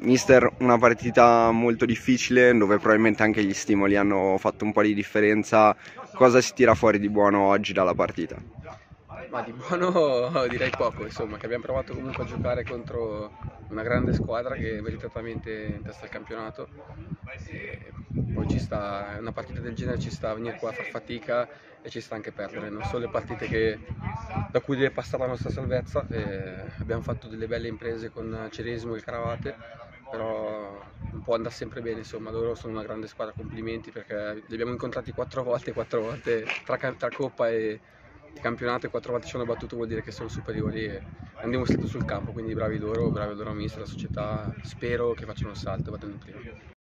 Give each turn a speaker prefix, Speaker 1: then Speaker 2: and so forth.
Speaker 1: Mister, una partita molto difficile dove probabilmente anche gli stimoli hanno fatto un po' di differenza. Cosa si tira fuori di buono oggi dalla partita?
Speaker 2: Ma di buono direi poco, insomma, che abbiamo provato comunque a giocare contro una grande squadra che è meritatamente in testa al campionato. E poi una partita del genere ci sta a venire qua a far fatica e ci sta anche perdere, non sono le partite da cui deve passare la nostra salvezza. Abbiamo fatto delle belle imprese con Ceresimo e Caravate, però non può andare sempre bene, insomma, loro sono una grande squadra, complimenti perché li abbiamo incontrati 4 volte tra Coppa e campionato e 4 volte ci hanno battuto, vuol dire che sono superiori e hanno dimostrato sul campo, quindi bravi loro mister, la società, spero che facciano il salto e vadano in prima.